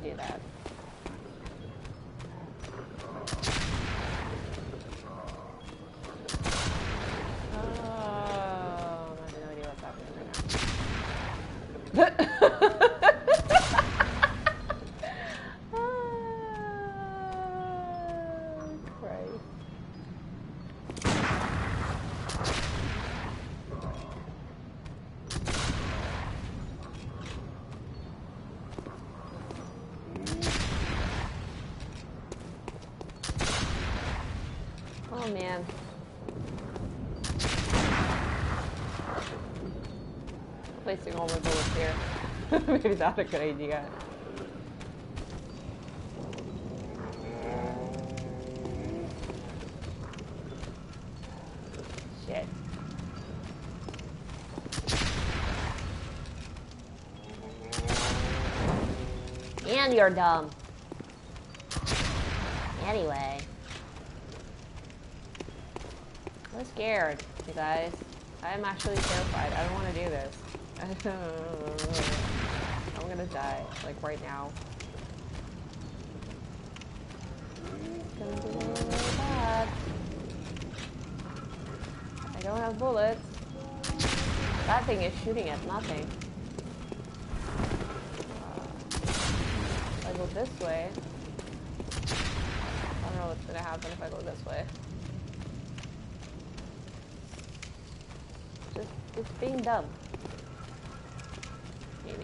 do that. Oh, I have no idea what's happening right now. Christ. Oh man. Placing all my bullets here. Maybe that's a good idea. Shit. And you're dumb. Anyway. I'm scared, you guys. I'm actually terrified. I don't want to do this. I'm gonna die, like right now. It's gonna be really bad. I don't have bullets. That thing is shooting at nothing. If I go this way, I don't know what's gonna happen if I go this way. It's being dumb. Maybe.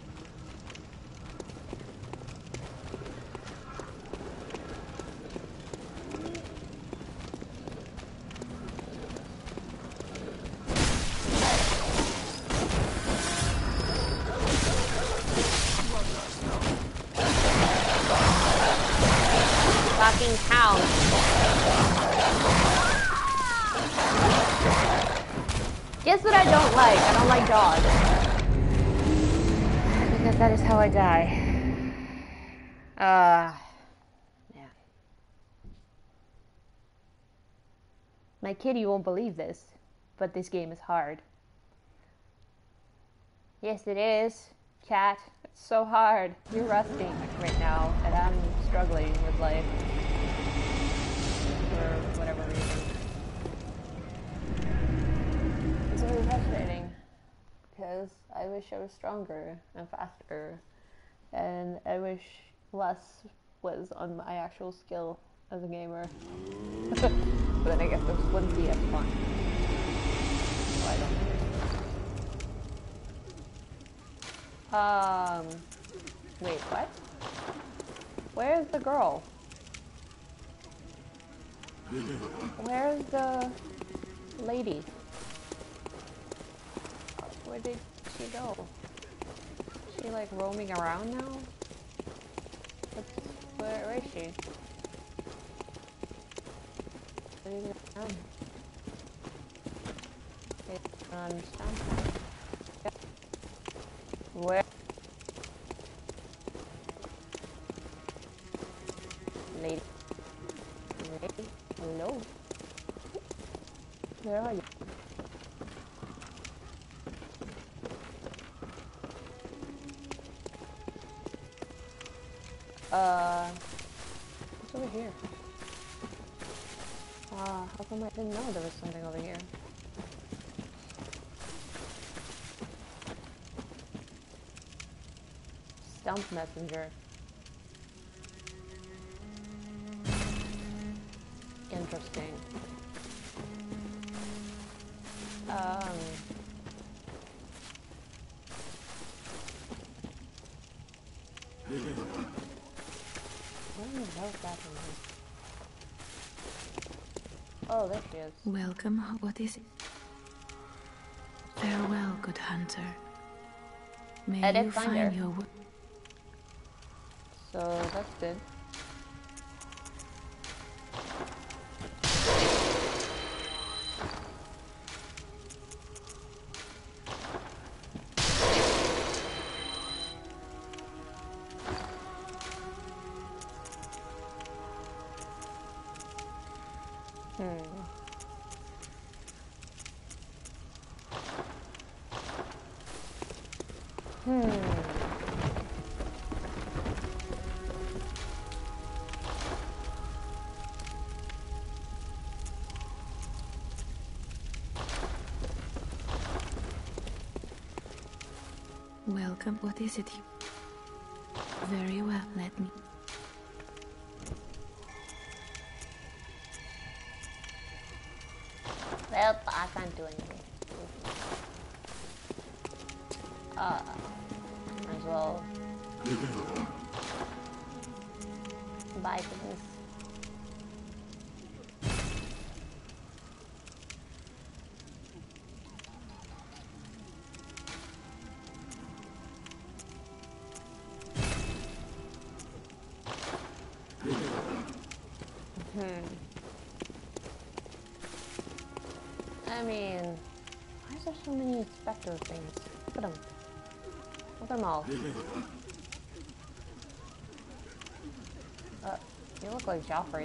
Fucking cow. Guess what I don't like? I don't like dogs. Because that is how I die. Yeah. My kitty won't believe this, but this game is hard. Yes, it is. Cat, it's so hard. You're rusting right now, and I'm struggling with life. For whatever reason. It's really frustrating because I wish I was stronger and faster, and I wish less was on my actual skill as a gamer. But then I guess there's one PS fun. So I don't know. Wait, what? Where's the girl? Where's the lady? Where did she go? Is she like roaming around now? Where is she? Where is it now? I don't understand. Where? Lady? Lady? Hello? Where are you? What's over here? How come I didn't know there was something over here? Stump messenger. Interesting. Where in the hell is that one? Oh, there she is. Welcome. What is it? Farewell, good hunter. May I did you find find her. your So that's good. Welcome. What is it? Very well, let me. Well, I can't do anything. As well. Buy things. I mean, why is there so many Spectre things? Look at them. Look at them all. You look like Joffrey.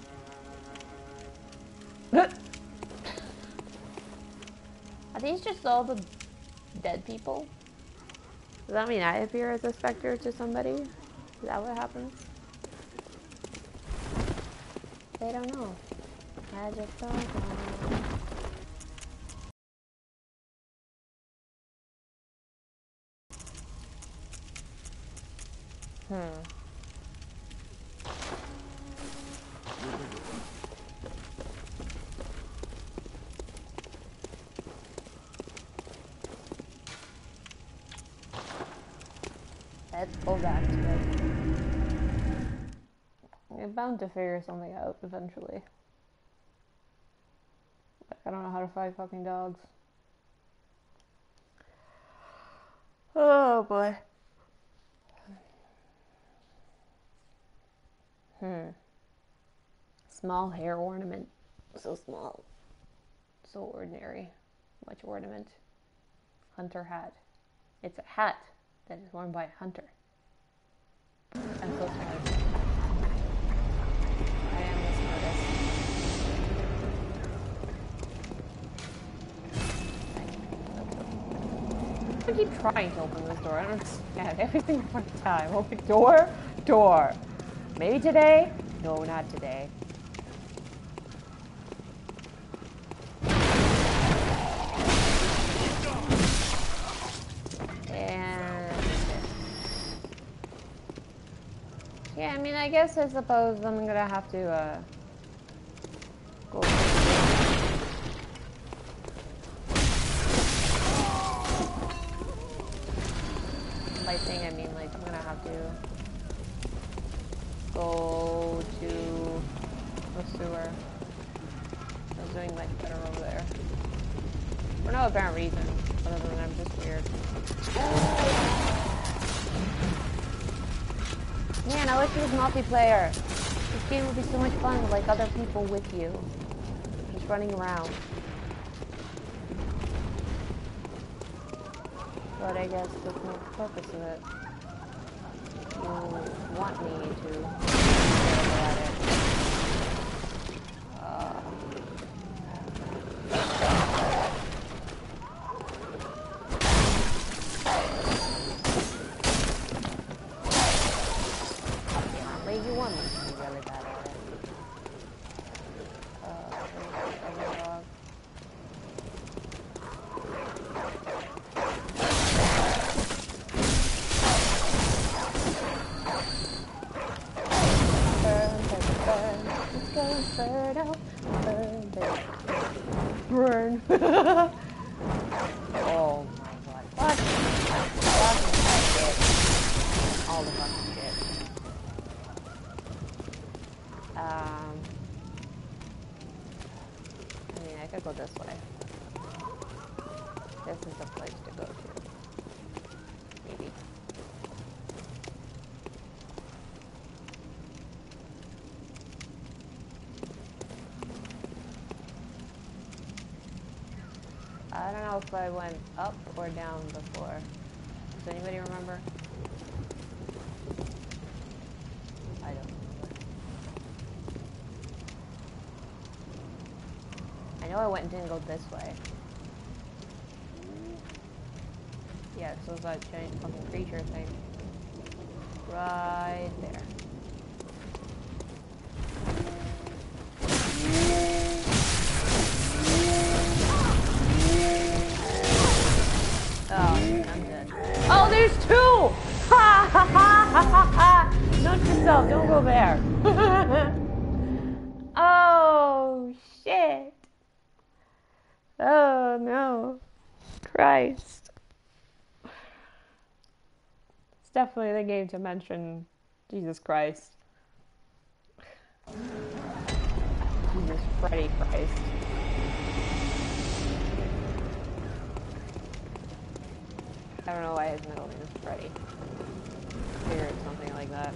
Are these just all the dead people? Does that mean I appear as a Spectre to somebody? Is that what happens? They don't know. I just don't know. Let's go back to it. You're bound to figure something out eventually. Like, I don't know how to fight fucking dogs. Oh boy. Small hair ornament. So small. So ordinary. Much ornament. Hunter hat. It's a hat that is worn by a hunter. I'm so smart. I am the smartest. I keep trying to open this door. I don't understand. Everything one time. Open door, door. Maybe today? No, not today. Yeah, I mean, I guess I suppose I'm gonna have to, go. By saying, I mean, like, I'm gonna have to go to the sewer. I was doing much better over there. For no apparent reason, other than I'm just weird. Man, I wish it was multiplayer. This game would be so much fun with like other people with you. Just running around. But I guess there's no purpose of it. You want me to go at it. You want me to be really bad at it. Dog. Burn, baby, burn. It's gonna burn out. Burn, baby. Burn. Oh my god. What? Fucking shit. All the fucking shit. I mean, I could go this way. This is the place to go to. Maybe. I don't know if I went up or down before. Does anybody remember? I don't. I know I went and didn't go this way. Yeah, so it's that giant fucking creature thing. Right there. Oh, I'm dead. Oh, yourself. Don't go there. Oh, shit. Oh, no. Christ. It's definitely the game to mention Jesus Christ. Jesus Freddy Christ. I don't know why his middle name is Freddy. I figured something like that.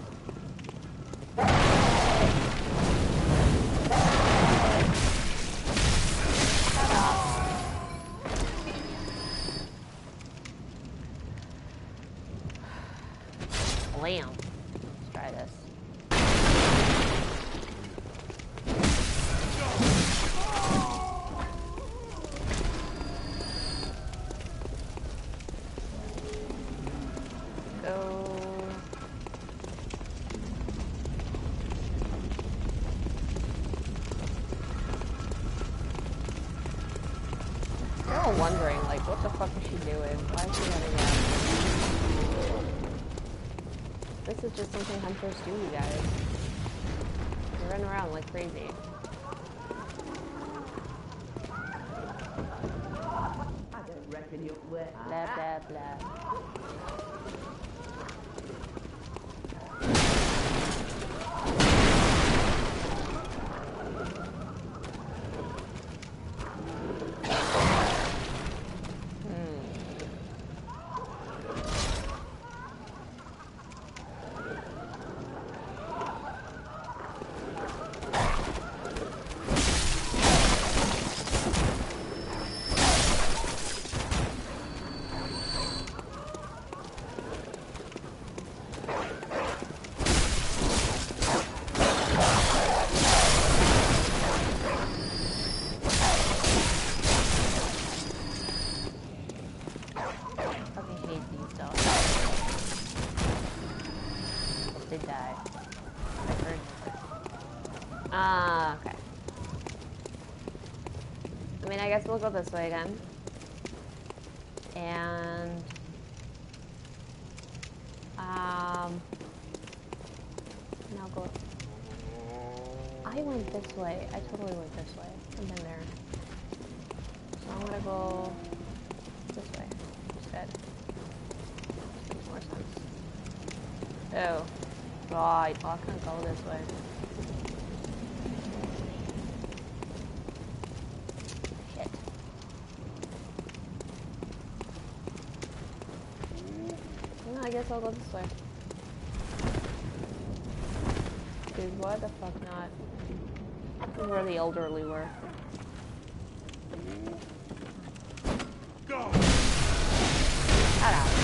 Blam. Let's try this. Go. They're all wondering, like, what the fuck is she doing? Why is she running out? This is just something hunters do, you guys. They run around like crazy. I don't reckon you're wet. Blah, blah, blah. Okay. I mean, I guess we'll go this way again. And... now go... I went this way. I totally went this way. I've been there. So I'm gonna go this way instead. Makes more sense. Oh. Right. I can't go this way. I guess I'll go this way. Dude, why the fuck not? This is where the elderly were. Go! Shut up.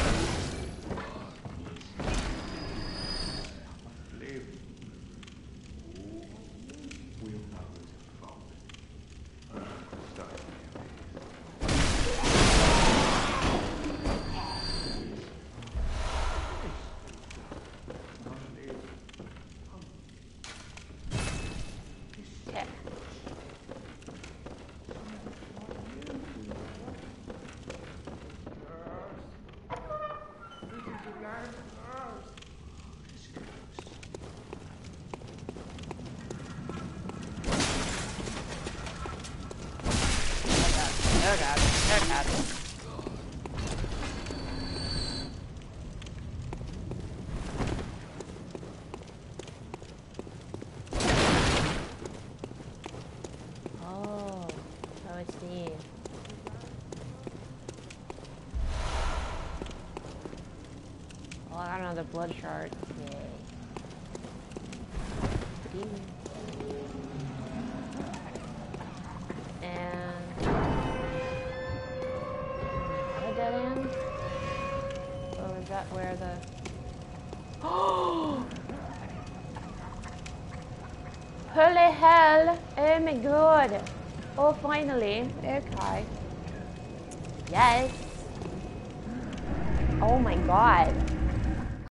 Oh god, oh god. Oh, I see. Well, I got another blood shard. Yay. Where the... Oh! Holy hell! Oh my god! Oh, finally. Okay. Yes. Oh my god.